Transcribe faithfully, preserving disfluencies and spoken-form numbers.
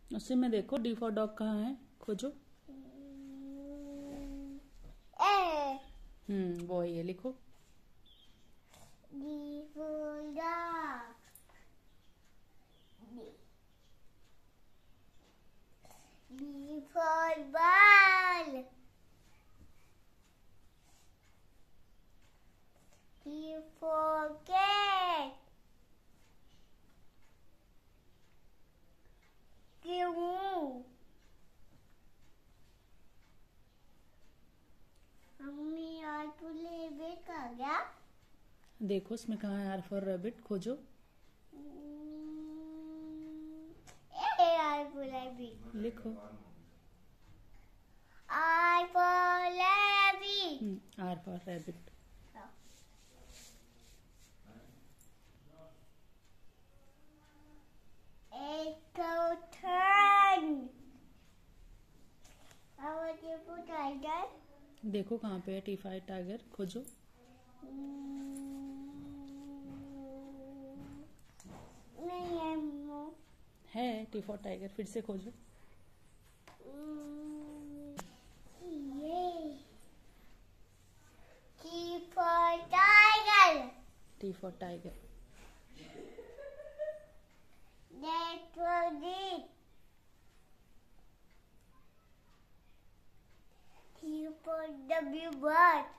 उसी में देखो डी फॉर डॉग कहाँ है, खोजो। ए हम्म वो है, ये लिखो। D for dog, D for ball, D for cat, क्यों मम्मी और तुले बेटा गया? देखो इसमें कहाँ है आर फॉर रैबिट, खोजो। ए आर फॉर रैबिट लिखो। R for rabbit, hmm R for rabbit. Tiger, देखो कहाँ पे है टी फाइव टाइगर, खोजो। नहीं है मम्मा, है टी फॉर टाइगर, फिर से खोजो। ये T for tiger, T for tiger. That was it. T for W bird,